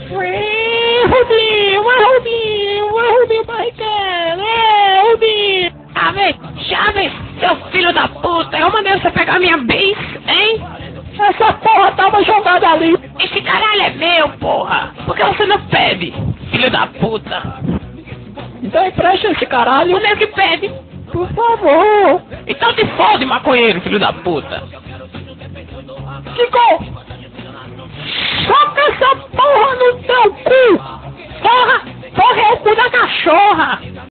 Rubinho Barrichello, Rubinho. Chaves, seu filho da puta, eu mandei você pegar minha bis, hein? Essa porra tava jogada ali. Esse caralho é meu, porra. Por que você não pede, filho da puta? Então empresta esse caralho. Onde é que pede? Por favor. Então te fode, maconheiro, filho da puta. Kiko, soca essa porra no teu cu. Porra é o cu da cachorra.